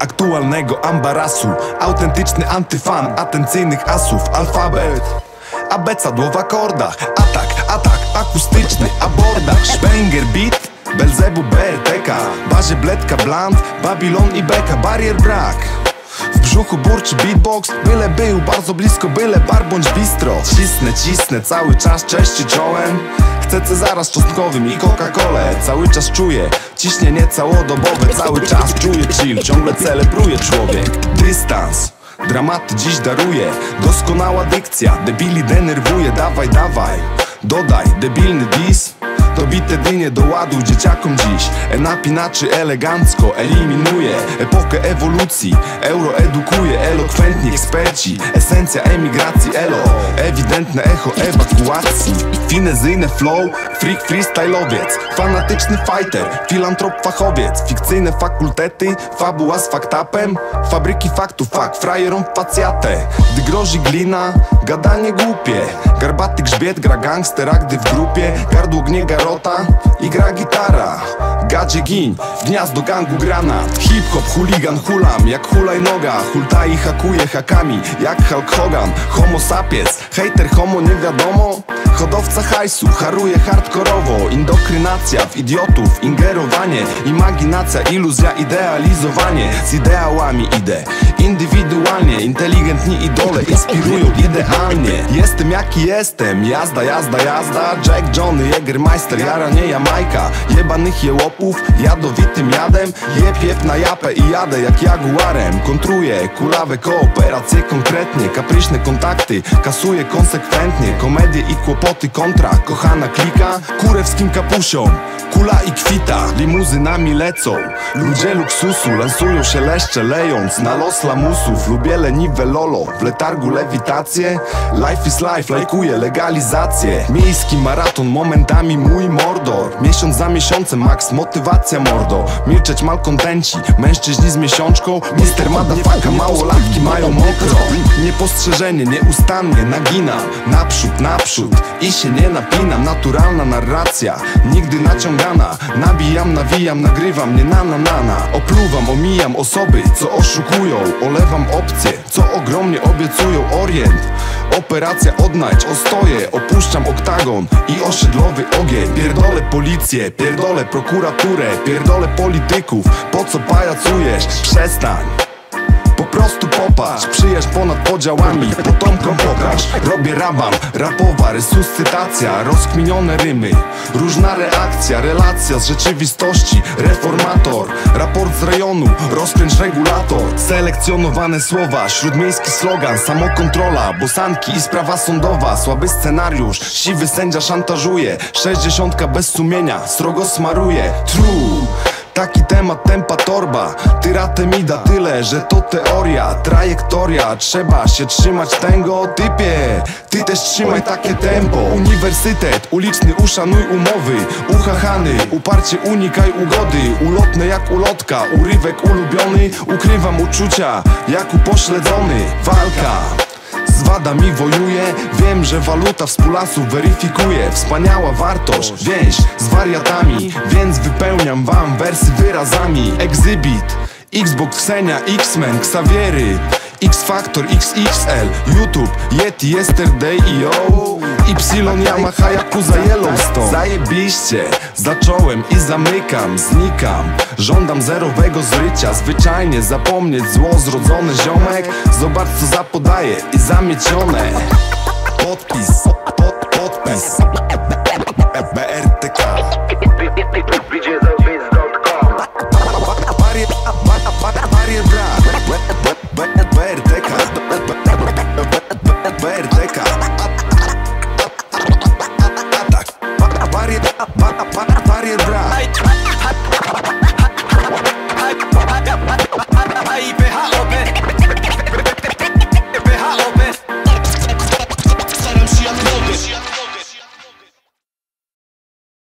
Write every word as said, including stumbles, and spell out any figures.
aktualnego ambarasu. Autentyczny antyfan atencyjnych asów. Alfabet abecadło w akordach. Atak, atak akustyczny, abordach. Szwęger beat, Belzebub, B R T K, bazie Bledka, Blunt, Babylon i Beka. Barier brak, w brzuchu burczy beatbox. Byle był bardzo blisko, byle bar bądź bistro. Cisnę, cisnę cały czas, cześć czołem. Chcę Cezara z czosnkowym i Coca-Colę. Cały czas czuję ciśnienie całodobowe. Cały czas czuję chill, ciągle celebruje człowiek. Dystans, dramaty dziś daruje. Doskonała dykcja, debili denerwuje. Dawaj, dawaj, dodaj debilny dis. Dobite dynie do ładu dzieciakom dziś. E-napinaczy elegancko eliminuje epokę ewolucji. Euro edukuje, elokwentni eksperci. Esencja emigracji, elo, ewidentne echo ewakuacji. Finezyjne flow, freak freestyle'owiec. Fanatyczny fighter, filantrop fachowiec. Fikcyjne fakultety, fabuła z faktapem. Fabryki faktów, fakt, frajerom facjatę. Gdy grozi glina, gadanie głupie. Garbaty grzbiet gra gangstera, gdy w grupie gardło gnie garota i gra gitara. Gadzie gin, w gniazdo gangu granat. Hip-hop, chuligan, hulam jak hulajnoga. Hultai hakuje hakami jak Hulk Hogan. Homo sapiens, hater homo nie wiadomo. Hodowca hajsu, haruje hardkorowo. Indokrynacja w idiotów, ingerowanie. Imaginacja, iluzja, idealizowanie. Z ideałami idę indywidualnie. Inteligentni idole inspirują idealnie. Jestem jaki jestem, jazda, jazda, jazda. Jack, Johnny, Jägermeister, jaranie Jamajka. Jebanych jełopów, jadowitym jadem. Jep, jep na japę i jadę jak jaguarem. Kontruję kulawe kooperacje konkretnie. Kapryśne kontakty, kasuję konsekwentnie. Komedie i kłopoty kontra kochana klika. Kurewskim kapusią, kula i kwita. Limuzynami lecą ludzie luksusu. Lansują się leszcze lejąc na los lamusów. Lubię leniwe lolo, w letargu lewitację. Life is life, lajkuję legalizację. Miejski maraton, momentami mój mordor. Miesiąc za miesiącem, max motywacja mordo. Milczeć malkontenci, mężczyźni z miesiączką. Mister Madafaka, małolatki mają mokro. Niepostrzeżenie, nieustannie naginam. Naprzód, naprzód i się nie napinam. Naturalna narracja, nigdy naciągana. Nabijam, nawijam, nagrywam, nie na na na na. Opluwam, omijam osoby, co oszukują. Olewam opcje, co ogromnie obiecują. Orient, operacja odnajdź, ostoję. Opuszczam oktagon i osiedlowy ogień. Pierdolę policję, pierdolę prokuraturę. Pierdolę polityków, po co pajacujesz? Przestań, po prostu popatrz. Przyjaźń ponad podziałami, potomkom pokaż. Robię raban, rapowa resuscytacja. Rozkminione rymy, różna reakcja. Relacja z rzeczywistości, reformator. Raport z rejonu, rozkręć regulator. Selekcjonowane słowa, śródmiejski slogan. Samokontrola, bosanki i sprawa sądowa. Słaby scenariusz, siwy sędzia szantażuje. Sześćdziesiątka bez sumienia, srogo smaruje. True, taki temat, tempa torba. Tyratemida tyle, że to teoria. Trajektoria, trzeba się trzymać tego. Typie, ty też trzymaj takie tempo. Uniwersytet, uliczny, uszanuj umowy. Uchachany, uparcie unikaj ugody. Ulotne jak ulotka, urywek ulubiony. Ukrywam uczucia, jak upośledzony. Walka z wadami wojuje. Wiem, że waluta współlasów weryfikuje. Wspaniała wartość, więź z wariatami. Więc wypełniam wam wersy wyrazami. Exhibit, Xbox, Ksenia, X-Men, Xaviery, X-Factor, X X L, YouTube, Yeti, Yesterday i yo Y, Yamaha, Yakuza, Yellowstone. Zajebiście, zacząłem i zamykam, znikam. Żądam zerowego zrycia, zwyczajnie zapomnieć zło zrodzony ziomek. Zobacz co zapodaję i zamiecione. Podpis